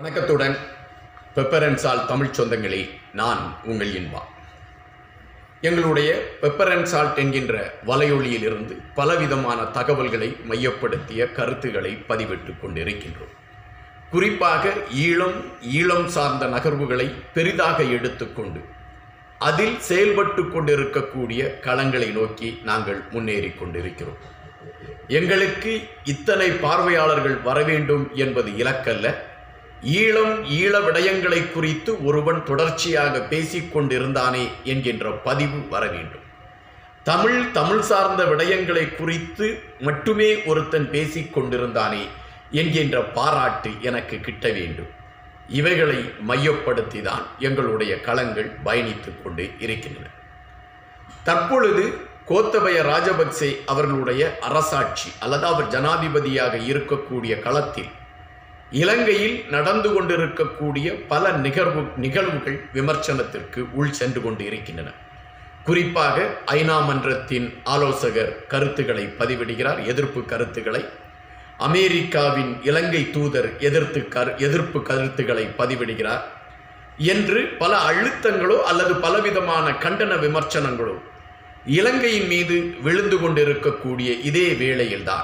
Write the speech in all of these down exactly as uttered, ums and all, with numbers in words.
வணக்கத்துடன் pepper and salt Tamil சொந்தங்களே, நான் உங்கள் இன்பா. எங்களுடைய பெப்பர் அண்ட் சால்ட் என்கின்ற வலையொலியில் இருந்து பலவிதமான தகவல்களை மையப்படுத்திய கருத்துக்களை பதிவிட்டு கொண்டிருக்கின்றோம். குறிப்பாக ஈழம் ஈழம் சார்ந்த நகர்வுகளை பெரிதாக எடுத்துக்கொண்டு அதில் செயல்பட்டு கொண்டிருக்கக்கூடிய களங்களை நோக்கி நாங்கள் முன்னேறி கொண்டிருக்கிறோம். எங்களுக்கு இத்தனை பார்வையாளர்கள் வர வேண்டும் என்பது இலக்கல்ல. ஈழம் ஈழ விடயங்களை குறித்து ஒருவன் தொடர்ச்சியாக பேசிக்கொண்டிருந்தானே என்கின்ற பதிவு வர வேண்டும். தமிழ் தமிழ் சார்ந்த விடயங்களை குறித்து மட்டுமே ஒருத்தன் பேசிக்கொண்டிருந்தானே என்கின்ற பாராட்டு எனக்கு கிட்ட வேண்டும். இவைகளை மையப்படுத்தி தான் எங்களுடைய களங்கள் பயணித்து கொண்டு இருக்கின்றன. தற்பொழுது கோத்தபய ராஜபக்சே அவர்களுடைய அரசாட்சி அல்லது அவர் ஜனாதிபதியாக இருக்கக்கூடிய களத்தில் இலங்கையில் நடந்து கொண்டிருக்கக்கூடிய பல நிகழ்வு நிகழ்வுகள் விமர்சனத்திற்கு உள் சென்று கொண்டு இருக்கின்றன. குறிப்பாக ஐநா மன்றத்தின் ஆலோசகர் கருத்துக்களை பதிவிடுகிறார், எதிர்ப்பு கருத்துக்களை. அமெரிக்காவின் இலங்கை தூதர் எதிர்த்து கரு எதிர்ப்பு கருத்துக்களை பதிவிடுகிறார் என்று பல அழுத்தங்களோ அல்லது பலவிதமான கண்டன விமர்சனங்களோ இலங்கையின் மீது விழுந்து கொண்டிருக்கக்கூடிய இதே வேளையில்தான்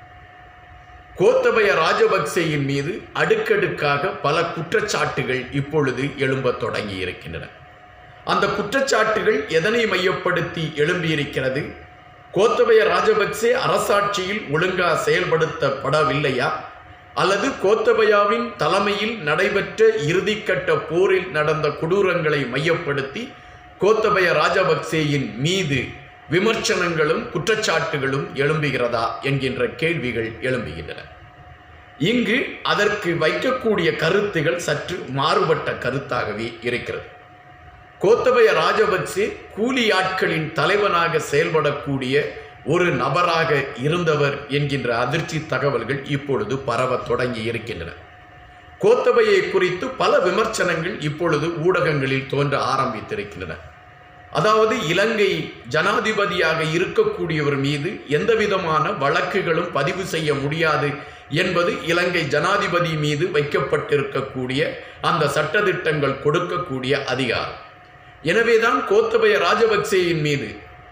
கோத்தபய ராஜபக்சேயின் மீது அடுக்கடுக்காக பல குற்றச்சாட்டுகள் இப்பொழுது எழும்பத் தொடங்கி இருக்கின்றன. அந்த குற்றச்சாட்டுகள் எதனை மையப்படுத்தி எழும்பியிருக்கிறது? கோத்தபய ராஜபக்சே அரசாட்சியில் ஒழுங்கா செயல்படுத்தப்படவில்லையா, அல்லது கோத்தபயாவின் தலைமையில் நடைபெற்ற இறுதிக்கட்ட போரில் நடந்த கொடூரங்களை மையப்படுத்தி கோத்தபய ராஜபக்சேயின் மீது விமர்சனங்களும் குற்றச்சாட்டுகளும் எழும்புகிறதா என்கின்ற கேள்விகள் எழும்புகின்றன. இங்கு அதற்கு வைக்கக்கூடிய கருத்துகள் சற்று மாறுபட்ட கருத்தாகவே இருக்கிறது. கோத்தபய ராஜபக்சே கூலி ஆட்களின் தலைவனாக செயல்படக்கூடிய ஒரு நபராக இருந்தவர் என்கின்ற அதிர்ச்சி தகவல்கள் இப்பொழுது பரவ தொடங்கி இருக்கின்றன. கோத்தபயை குறித்து பல விமர்சனங்கள் இப்பொழுது ஊடகங்களில் தோன்ற ஆரம்பித்திருக்கின்றன. அதாவது இலங்கை ஜனாதிபதியாக இருக்கக்கூடியவர் மீது எந்த விதமான வழக்குகளும் பதிவு செய்ய முடியாது என்பது இலங்கை ஜனாதிபதி மீது வைக்கப்பட்டிருக்கக்கூடிய அந்த சட்டதிட்டங்கள் கொடுக்கக்கூடிய அதிகாரம். எனவேதான் கோத்தபய ராஜபக்சேயின் மீது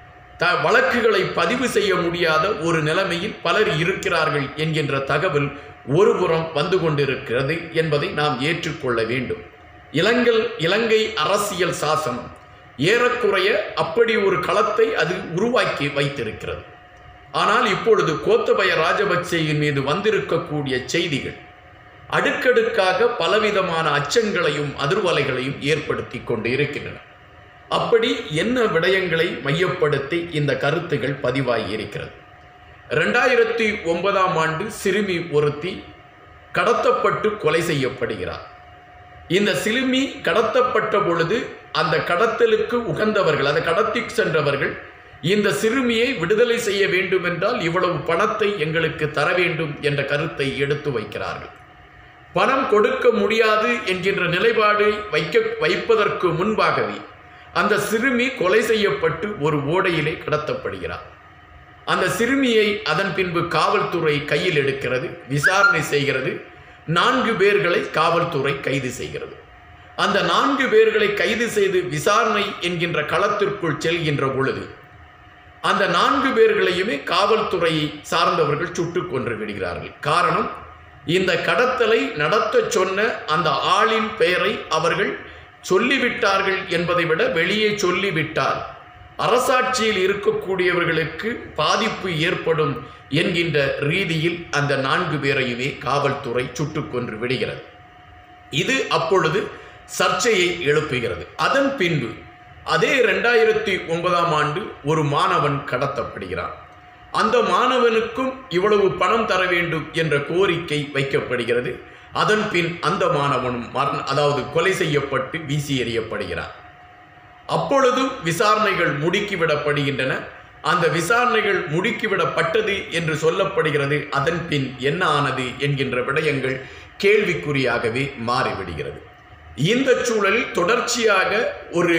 த வழக்குகளை பதிவு செய்ய முடியாத ஒரு நிலைமையில் பலர் இருக்கிறார்கள் என்கின்ற தகவல் ஒருபுறம் வந்து கொண்டிருக்கிறது என்பதை நாம் ஏற்றுக்கொள்ள வேண்டும். இலங்கை இலங்கை அரசியல் சாசனம் ஏறக்குறைய அப்படி ஒரு களத்தை அது உருவாக்கி வைத்திருக்கிறது. ஆனால் இப்பொழுது கோத்தபய ராஜபக்சேயின் மீது வந்திருக்கக்கூடிய செய்திகள் அடுக்கடுக்காக பலவிதமான அச்சங்களையும் அதிர்வலைகளையும் ஏற்படுத்தி கொண்டு இருக்கின்றன. அப்படி என்ன விடயங்களை மையப்படுத்தி இந்த கருத்துகள் பதிவாகி இருக்கிறது? ரெண்டாயிரத்தி ஒன்பதாம் ஆண்டு சிறுமி ஒருத்தி கடத்தப்பட்டு கொலை செய்யப்படுகிறார். இந்த சிறுமி கடத்தப்பட்ட பொழுது அந்த கடத்தலுக்கு உகந்தவர்கள், அதை கடத்தி சென்றவர்கள், இந்த சிறுமியை விடுதலை செய்ய வேண்டும் என்றால் இவ்வளவு பணத்தை எங்களுக்கு தர வேண்டும் என்ற கருத்தை எடுத்து வைக்கிறார்கள். பணம் கொடுக்க முடியாது என்கின்ற நிலைப்பாடு வைக்க வைப்பதற்கு முன்பாகவே அந்த சிறுமி கொலை செய்யப்பட்டு ஒரு ஓடையிலே கடத்தப்படுகிறார். அந்த சிறுமியை அதன் பின்பு காவல்துறை கையில் எடுக்கிறது, விசாரணை செய்கிறது. நான்கு பேர்களை காவல்துறை கைது செய்கிறது. அந்த நான்கு பேர்களை கைது செய்து விசாரணை என்கின்ற களத்திற்குள் செல்கின்ற பொழுது அந்த நான்கு பேர்களையுமே காவல்துறையை சார்ந்தவர்கள் சுட்டுக் கொன்று விடுகிறார்கள். காரணம், இந்த கடத்தலை நடத்த சொன்ன அந்த ஆளின் பெயரை அவர்கள் சொல்லிவிட்டார்கள் என்பதை விட வெளியே சொல்லிவிட்டால் அரசாட்சியில் இருக்கக்கூடியவர்களுக்கு பாதிப்பு ஏற்படும் என்கின்ற ரீதியில் அந்த நான்கு பேரையுமே காவல்துறை சுட்டுக் கொன்று விடுகிறது. இது அப்பொழுது சர்ச்சையை எழுப்புகிறது. அதன் பின்பு அதே ரெண்டாயிரத்தி ஒன்பதாம் ஆண்டு ஒரு மாணவன் கடத்தப்படுகிறான். அந்த மாணவனுக்கும் இவ்வளவு பணம் தர வேண்டும் என்ற கோரிக்கை வைக்கப்படுகிறது. அதன் பின் அந்த மாணவனும் மரண அதாவது கொலை செய்யப்பட்டு வீசி எறியப்படுகிறான். அப்பொழுதும் விசாரணைகள் முடுக்கிவிடப்படுகின்றன. அந்த விசாரணைகள் முடுக்கிவிடப்பட்டது என்று சொல்லப்படுகிறது. அதன் பின் என்ன ஆனது என்கின்ற விடயங்கள் கேள்விக்குறியாகவே மாறிவிடுகிறது. இந்த சூழலில் தொடர்ச்சியாக ஒரு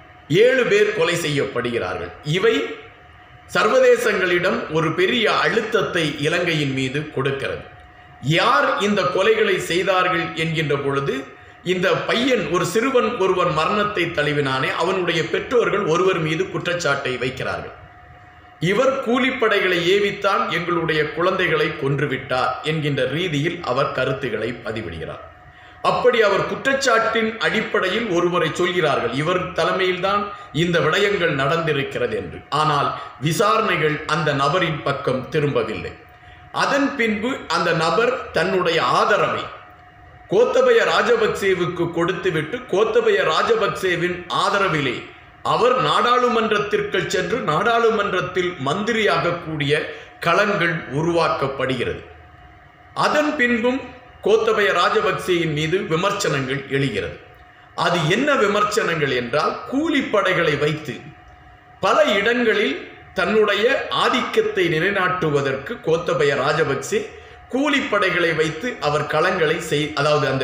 ஏழு பேர் கொலை செய்யப்படுகிறார்கள். இவை சர்வதேசங்களிடம் ஒரு பெரிய அழுத்தத்தை இலங்கையின் மீது கொடுக்கிறது. யார் இந்த கொலைகளை செய்தார்கள் என்கின்ற பொழுது இந்த பையன் ஒரு சிறுவன் ஒருவன் மரணத்தை தழுவினானே அவனுடைய பெற்றோர்கள் ஒருவர் மீது குற்றச்சாட்டை வைக்கிறார்கள். இவர் கூலிப்படைகளை ஏவித்தான் எங்களுடைய குழந்தைகளை கொன்றுவிட்டார் என்கின்ற ரீதியில் அவர் கருத்துக்களை பதிவிடுகிறார். அப்படி அவர் குற்றச்சாட்டின் அடிப்படையில் ஒருவரை சொல்கிறார்கள், இவர் தலைமையில்தான் இந்த விடயங்கள் நடந்திருக்கிறது என்று. ஆனால் விசாரணைகள் அந்த நபரின் பக்கம் திரும்பவில்லை. அதன் பின்பு அந்த நபர் தன்னுடைய ஆதரவை கோத்தபய ராஜபக்சேவுக்கு கொடுத்துவிட்டு கோத்தபய ராஜபக்சேவின் ஆதரவிலே அவர் நாடாளுமன்றத்திற்கு சென்று நாடாளுமன்றத்தில் மந்திரியாக கூடிய களங்கள் உருவாக்கப்படுகிறது. அதன் பின்பும் கோத்தபய ராஜபக்சேயின் மீது விமர்சனங்கள் எழுகிறது. அது என்ன விமர்சனங்கள் என்றால், கூலிப்படைகளை வைத்து பல இடங்களில் தன்னுடைய ஆதிக்கத்தை நிலைநாட்டுவதற்கு கோத்தபய ராஜபக்சே கூலிப்படைகளை வைத்து அவர் களங்களை செய் அதாவது அந்த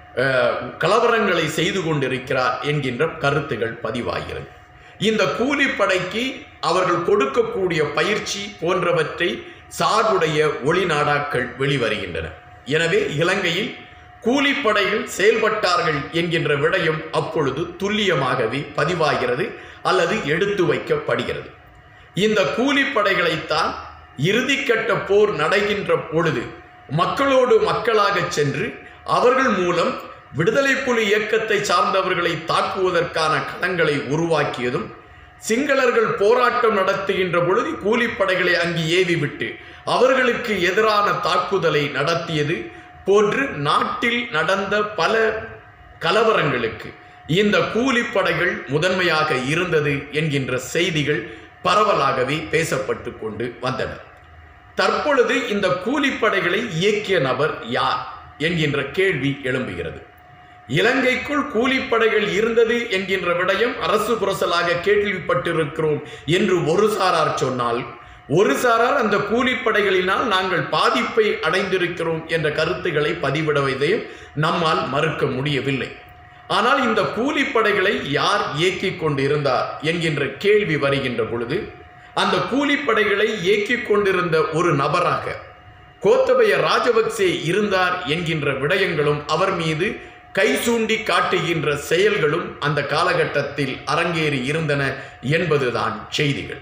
கலவரங்களை செய்து கொண்டிருக்கிறார் என்கின்ற கருத்துகள் பதிவாகிறது. இந்த கூலிப்படைக்கு அவர்கள் கொடுக்கக்கூடிய பயிற்சி போன்றவற்றை சார்புடைய ஒளிநாடாக்கள் வெளிவருகின்றன. எனவே இலங்கையில் கூலிப்படைகள் செயல்பட்டார்கள் என்கின்ற விடயம் அப்பொழுது துல்லியமாகவே பதிவாகிறது அல்லது எடுத்து வைக்கப்படுகிறது. இந்த கூலிப்படைகளைத்தான் இறுதிக்கட்ட போர் நடக்கின்ற பொழுது மக்களோடு மக்களாக சென்று அவர்கள் மூலம் விடுதலை புலி இயக்கத்தை சார்ந்தவர்களை தாக்குவதற்கான களங்களை உருவாக்கியதும், சிங்களர்கள் போராட்டம் நடத்துகின்ற பொழுது கூலிப்படைகளை அங்கு ஏவிவிட்டு அவர்களுக்கு எதிரான தாக்குதலை நடத்தியது போன்று நாட்டில் நடந்த பல கலவரங்களுக்கு இந்த கூலிப்படைகள் முதன்மையாக இருந்தது என்கின்ற செய்திகள் பரவலாகவே பேசப்பட்டு கொண்டு வந்தன. தற்பொழுது இந்த கூலிப்படைகளை இயக்கிய நபர் யார் என்கின்ற கேள்வி எழும்புகிறது. இலங்கைக்குள் கூலிப்படைகள் இருந்தது என்கின்ற விடயம் அரசு புரசலாக கேள்விப்பட்டிருக்கிறோம் என்று ஒரு சாரார் சொன்னால், ஒரு சாரார் அந்த கூலிப்படைகளினால் நாங்கள் பாதிப்பை அடைந்திருக்கிறோம் என்ற கருத்துக்களை பதிவிடுவதையும் நம்மால் மறுக்க முடியவில்லை. ஆனால் இந்த கூலிப்படைகளை யார் இயக்கிக் கொண்டிருந்தார் என்கின்ற கேள்வி வருகின்ற பொழுது, அந்த கூலிப்படைகளை இயக்கிக் கொண்டிருந்த ஒரு நபராக கோத்தபய ராஜபக்சே இருந்தார் என்கின்ற விடயங்களும் அவர் மீது கை சூண்டி காட்டுகின்ற செயல்களும் அந்த காலகட்டத்தில் அரங்கேறி இருந்தன என்பதுதான் செய்திகள்.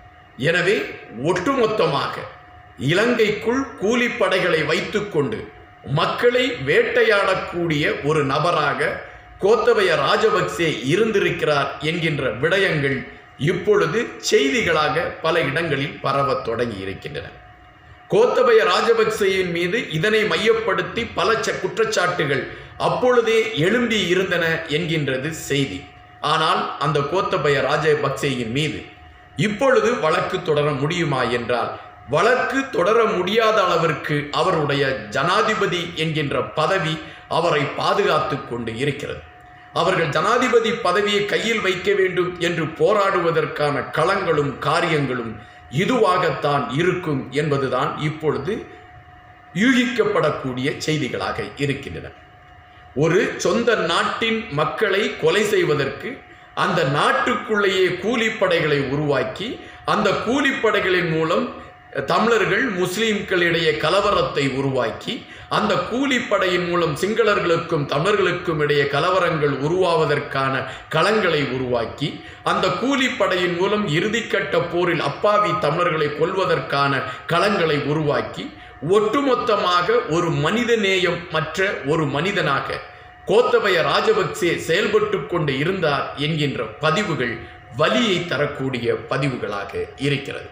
எனவே ஒட்டுமொத்தமாக இலங்கைக்குள் கூலிப்படைகளை வைத்துக்கொண்டு மக்களை வேட்டையாடக்கூடிய ஒரு நபராக கோத்தபய ராஜபக்சே இருந்திருக்கிறார் என்கின்ற விடயங்கள் இப்பொழுது செய்திகளாக பல இடங்களில் பரவத் தொடங்கி இருக்கின்றன. கோத்தபய ராஜபக்சேயின் மீது இதனை மையப்படுத்தி பல குற்றச்சாட்டுகள் அப்பொழுதே எழும்பி இருந்தன என்கின்றது செய்தி. ஆனால் அந்த கோத்தபய ராஜபக்சேயின் மீது இப்பொழுது வழக்கு தொடர முடியுமா என்றால், வழக்கு தொடர முடியாத அளவிற்கு அவருடைய ஜனாதிபதி என்கின்ற பதவி அவரை பாதுகாத்து கொண்டு இருக்கிறது. அவர்கள் ஜனாதிபதி பதவியை கையில் வைக்க வேண்டும் என்று போராடுவதற்கான களங்களும் காரியங்களும் இதுவாகத்தான் இருக்கும் என்பதுதான் இப்பொழுது யூகிக்கப்படக்கூடிய செய்திகளாக இருக்கின்றன. ஒரு சொந்த நாட்டின் மக்களை கொலை செய்வதற்கு அந்த நாட்டுக்குள்ளேயே கூலிப்படைகளை உருவாக்கி அந்த கூலிப்படைகளின் மூலம் தமிழர்கள் முஸ்லிம்களிடையே கலவரத்தை உருவாக்கி அந்த கூலிப்படையின் மூலம் சிங்களர்களுக்கும் தமிழர்களுக்கும் இடையே கலவரங்கள் உருவாவதற்கான களங்களை உருவாக்கி அந்த கூலிப்படையின் மூலம் இறுதிக்கட்ட போரில் அப்பாவி தமிழர்களை கொல்வதற்கான களங்களை உருவாக்கி ஒட்டுமொத்தமாக ஒரு மனிதநேயம் மற்ற ஒரு மனிதனாக கோத்தபய ராஜபக்சே செயல்பட்டு கொண்டு இருந்தார் என்கின்ற பதிவுகள் வலியை தரக்கூடிய பதிவுகளாக இருக்கிறது.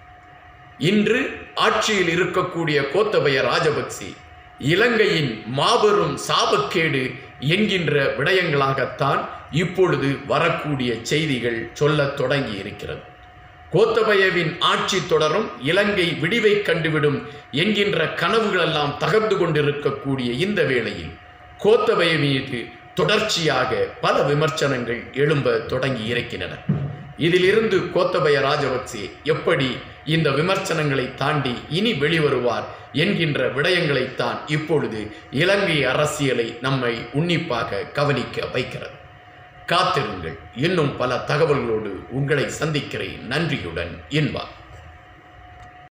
இன்று ஆட்சியில் இருக்கக்கூடிய கோத்தபய ராஜபக்சே இலங்கையின் மாபெரும் சாபக்கேடு என்கின்ற விடயங்களாகத்தான் இப்பொழுது வரக்கூடிய செய்திகள் சொல்லத் தொடங்கி இருக்கிறது. கோத்தபயவின் ஆட்சி தொடரும், இலங்கை விடிவை கண்டுவிடும் என்கின்ற கனவுகளெல்லாம் தகர்ந்து கொண்டிருக்கக்கூடிய இந்த வேளையில் கோத்தபய மீது தொடர்ச்சியாக பல விமர்சனங்கள் எழும்ப தொடங்கி இருக்கின்றன. இதிலிருந்து கோத்தபய ராஜபக்சே எப்படி இந்த விமர்சனங்களை தாண்டி இனி வெளிவருவார் என்கின்ற விடயங்களைத்தான் இப்பொழுது இலங்கை அரசியலை நம்மை உன்னிப்பாக கவனிக்க வைக்கிறது. காத்திருங்கள், இன்னும் பல தகவல்களோடு உங்களை சந்திக்கிறேன். நன்றியுடன் இன்பா.